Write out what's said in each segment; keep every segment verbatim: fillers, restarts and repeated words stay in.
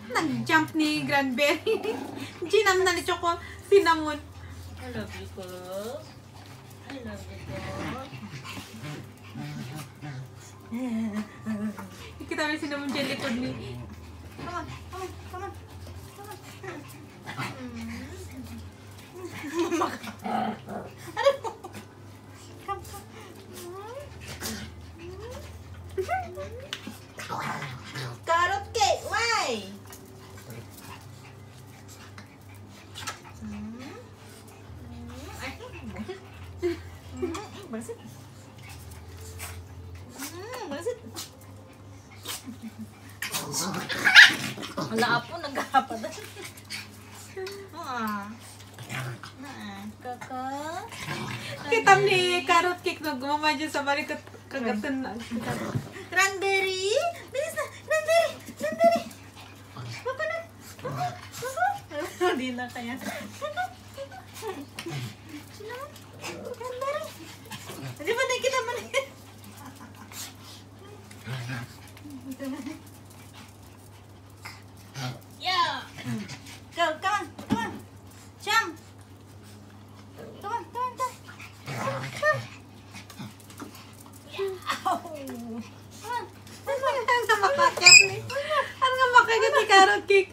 Nag-jump ni Granberry. Ginam na ni Choco cinnamon. I love you, girl. I love you, girl. Kita mo yung cinnamon dyan likod ni. Come on, come on, come on. Mama ka. Ano mo? Come, come. Carrot cake, why? Balisit. Hmm, balisit. Wala po, nag-ahapa na. Ah. Ah, kaka. Kita ni carrot cake na gumama dyan sa balik kagatan na. Cranberry! Bilis na! Cranberry! Cranberry! Baka na! Baka! Baka! Hindi na kaya. Baka! Sino? Cranberry! Hindi ba nakikita mo na yun? Yeah! Go! Come on! Come on! Jump! Come on! Come on! Come on! Come on! Yeah! Come on! Ang nga makakat ni. Ang nga makakat ni carrot cake.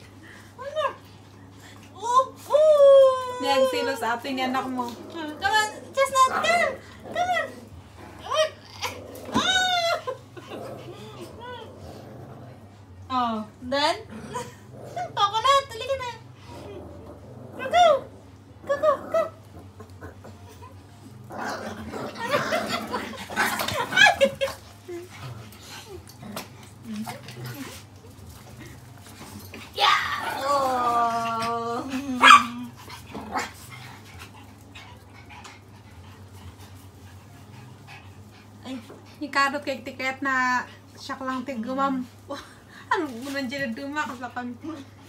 Oh! Oh! Yan, silo sa atin yung anak mo. Come on! Chestnut! Come on! Come on! Come on! Oh! Done? Coconut! Halika na! Go! Go! Go! Go! Go! Yeah! Oh! Ay, Yung carrot cake tiket na siya lang tigumam. Ano mo nandiyan na dumakas na kami.